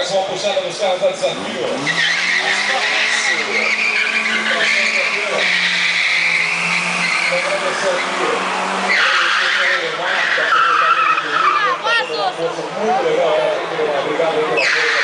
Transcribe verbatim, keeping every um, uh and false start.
Mais uma puxada dos carros da Desafio. As placas. Vibração tranquila. Vou agradecer aqui. Agradecer pela Marta, a secretaria de turismo. Uma força muito legal. Obrigado aí pelo apoio.